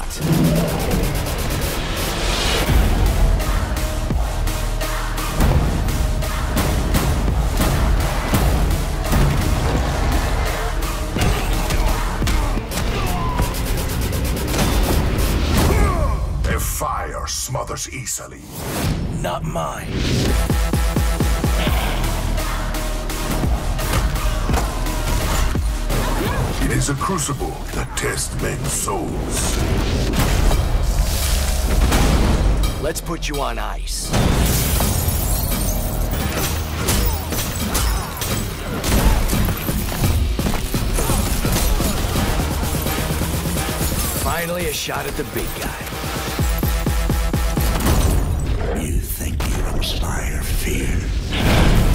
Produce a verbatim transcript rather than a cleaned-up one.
Their fire smothers easily. Not mine. It is a crucible that tests men's souls. Let's put you on ice. Finally, a shot at the big guy. You think you inspire fear?